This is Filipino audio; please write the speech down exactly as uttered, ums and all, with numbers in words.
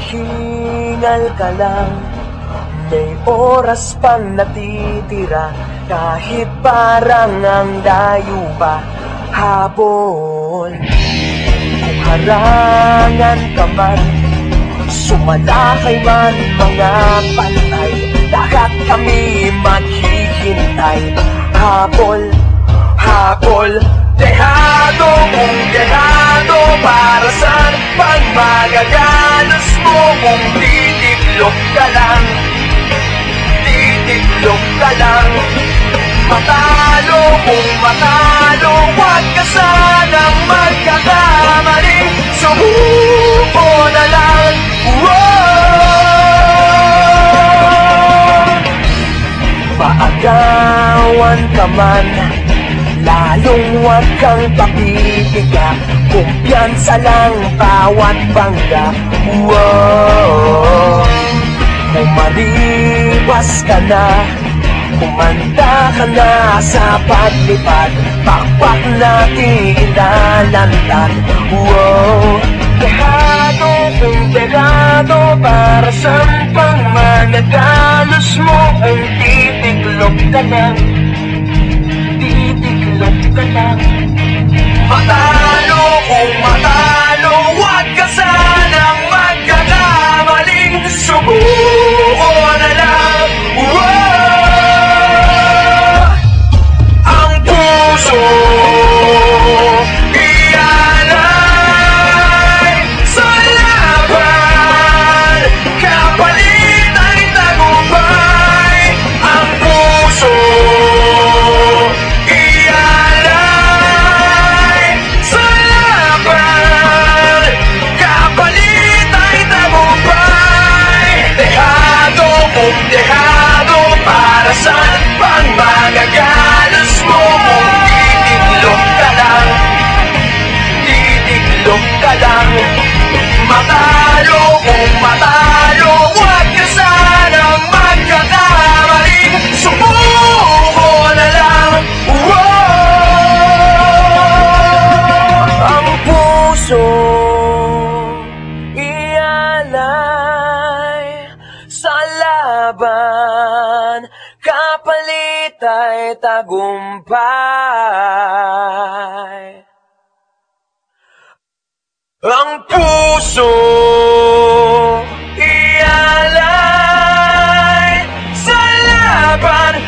Maghingal ka lang, may oras pang natitira, kahit parang ang layo pa hapon. Kung harangan ka man, sumalakay man mga pantay, lahat kami maghihintay. Habol, habol, dehado kung dehado, para saan pag magagalos mo? Kung titiklop ka lang, titiklop ka lang. Matalo kung matalo, huwag ka sanang magkakamali. Sumuko na lang. Maagawan ka man, lalong huwag kang papipiga. Kumpiyansa lang bawat bangga. Whoa. Umaliwas ka na, kumanda ka na sa paglipad, pakpak natin ilalantad. Wow. Dehado kung dehado, para saan pang magagalos mo? Ang titiklop ka lang, titiklop ka lang. Matalo kung matalo, huwag ka sanang magkakamaling. Sumuko na lang. Wow! Ang puso ialay sa laban, kapalit ay tagumpay. Ang puso ialay sa laban, kapalit ay tagumpay. Dehado kung dehado, para saan pang magagalos mo? Kung titiklop ka lang, titiklop ka lang. Matalo kung matalo, huwag ka sanang magkakamali. Sumuko na lang. Wow! Ang puso ialay sa laban, kapalit ay tagumpay. Ang puso ialay sa laban,